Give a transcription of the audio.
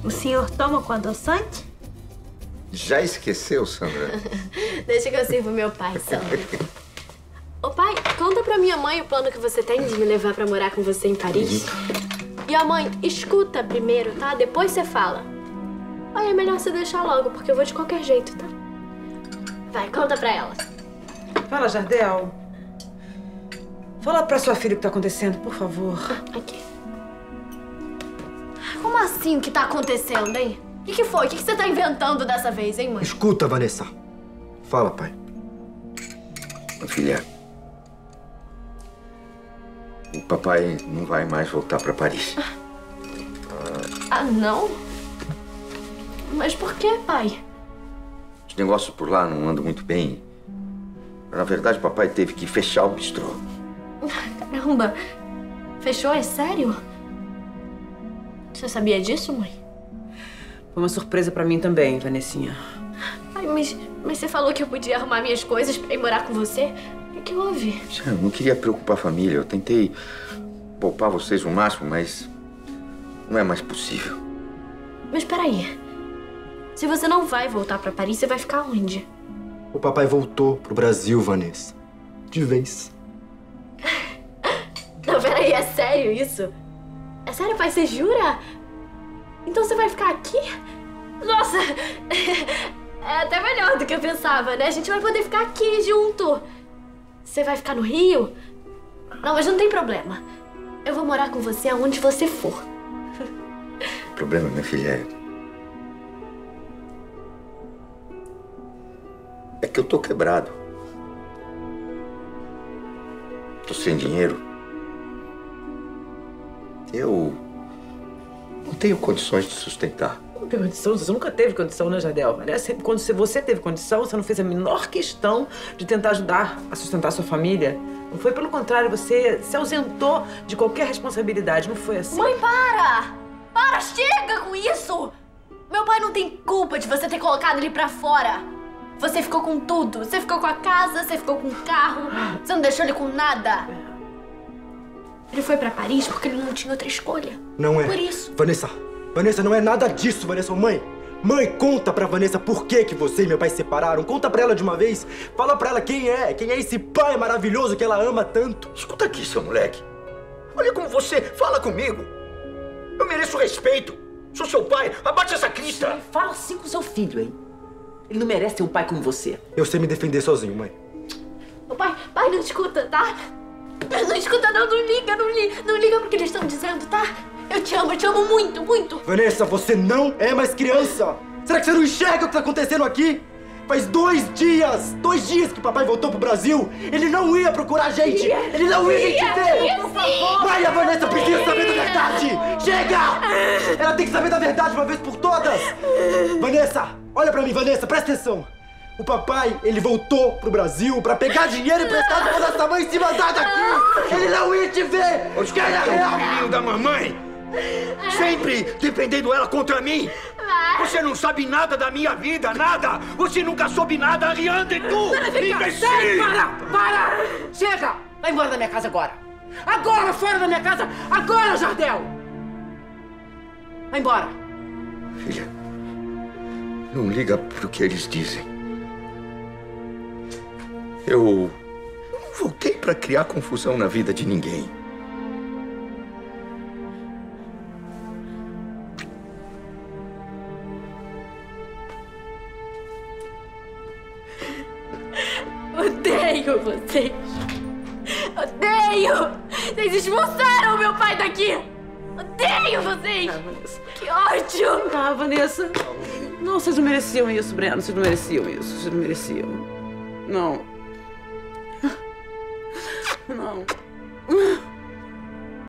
O senhor toma com adoçante? Já esqueceu, Sandra? Deixa que eu sirvo meu pai, Sandra. Ô pai, conta pra minha mãe o plano que você tem de me levar pra morar com você em Paris. E a mãe, escuta primeiro, tá? Depois você fala. Aí é melhor você deixar logo, porque eu vou de qualquer jeito, tá? Vai, conta pra ela. Fala, Jardel. Fala pra sua filha o que tá acontecendo, por favor. Aqui. Como assim o que tá acontecendo, hein? O que foi? O que você tá inventando dessa vez, hein, mãe? Escuta, Vanessa. Fala, pai. Minha filha, o papai não vai mais voltar pra Paris. Ah, não? Mas por quê, pai? Os negócios por lá não andam muito bem. Na verdade, o papai teve que fechar o bistrô. Caramba. Fechou? É sério? Você sabia disso, mãe? Foi uma surpresa pra mim também, Vanessinha. Ai, mas você falou que eu podia arrumar minhas coisas pra ir morar com você? O que houve? Eu não queria preocupar a família. Eu tentei poupar vocês o máximo, mas não é mais possível. Mas peraí. Se você não vai voltar pra Paris, você vai ficar onde? O papai voltou pro Brasil, Vanessa. De vez. Não, peraí, é sério isso? É sério, pai? Você jura? Então você vai ficar aqui? Nossa! É até melhor do que eu pensava, né? A gente vai poder ficar aqui junto. Você vai ficar no Rio? Não, mas não tem problema. Eu vou morar com você aonde você for. O problema, minha filha, é que eu tô quebrado. Tô sem dinheiro. Eu não tenho condições de sustentar. Não tem condição? Você nunca teve condição, né, Jardel? Aliás, quando você teve condição, você não fez a menor questão de tentar ajudar a sustentar sua família. Não foi, pelo contrário, você se ausentou de qualquer responsabilidade, não foi assim? Mãe, para! Para, chega com isso! Meu pai não tem culpa de você ter colocado ele pra fora. Você ficou com tudo. Você ficou com a casa, você ficou com o carro. Você não deixou ele com nada. Ele foi pra Paris porque ele não tinha outra escolha. Não é. Por isso. Vanessa, não é nada disso, Vanessa. Mãe, conta pra Vanessa por que você e meu pai se separaram. Conta pra ela de uma vez. Fala pra ela quem é esse pai maravilhoso que ela ama tanto. Escuta aqui, seu moleque. Olha como você fala comigo. Eu mereço respeito. Sou seu pai. Abate essa crista. Fala assim com seu filho, hein? Ele não merece ter um pai como você. Eu sei me defender sozinho, mãe. Ô, pai, não escuta, tá? Não escuta não, não liga pro que eles estão dizendo, tá? Eu te amo muito, muito. Vanessa, você não é mais criança. Será que você não enxerga o que tá acontecendo aqui? Faz 2 dias que o papai voltou pro Brasil. Ele não ia procurar a gente. Ele não ia te ver. Por favor. Mãe, a Vanessa precisa saber da verdade. Chega! Ela tem que saber da verdade uma vez por todas. Vanessa, olha pra mim, Vanessa, presta atenção. O papai, ele voltou pro Brasil pra pegar dinheiro emprestado pra nossa mãe se mandar daqui. Ele não ia te ver. Os caras são o filhinho da mamãe. Sempre defendendo ela contra mim. Você não sabe nada da minha vida, nada. Você nunca soube nada, Ariane, tu. Imbecil. Para! Chega! Vai embora da minha casa agora. Agora, fora da minha casa. Agora, Jardel. Vai embora. Filha, não liga pro que eles dizem. Eu não voltei pra criar confusão na vida de ninguém. Odeio vocês. Odeio! Vocês expulsaram meu pai daqui! Odeio vocês! Ah, Vanessa. Que ódio! Ah, Vanessa. Não, vocês não mereciam isso, Breno. Vocês não mereciam isso. Vocês não mereciam. Não. Não.